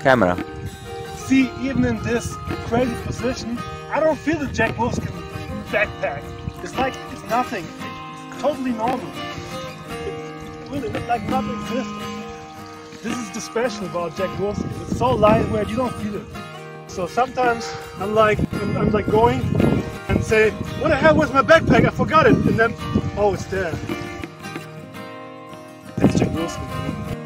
camera. See, even in this crazy position, I don't feel the Jack Wolfskin backpack. It's like it's nothing. It's totally normal. It really looks like nothing exists. This is the special about Jack Wolfskin. It's so lightweight, you don't feel it. So sometimes I'm like going and say, what the hell was my backpack? I forgot it. And then, oh, it's there. That's Jack Wolfskin.